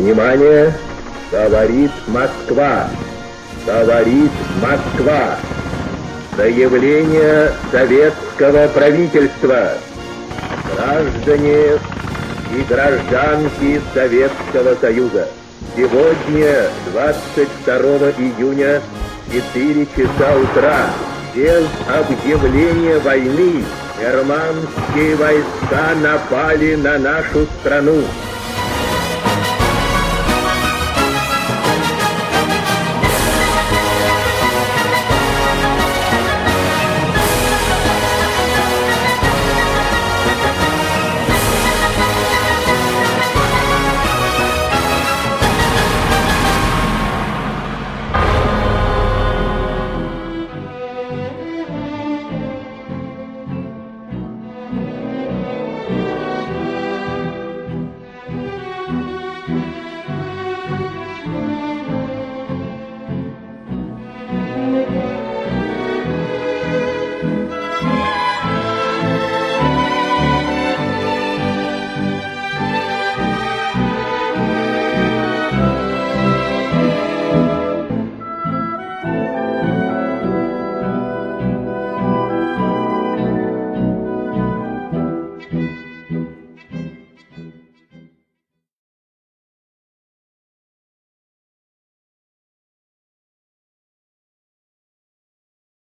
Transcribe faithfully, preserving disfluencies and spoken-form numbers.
Внимание! Говорит Москва! Говорит Москва! Заявление советского правительства! Граждане и гражданки Советского Союза! Сегодня, двадцать второго июня, четыре часа утра, без объявления войны, германские войска напали на нашу страну.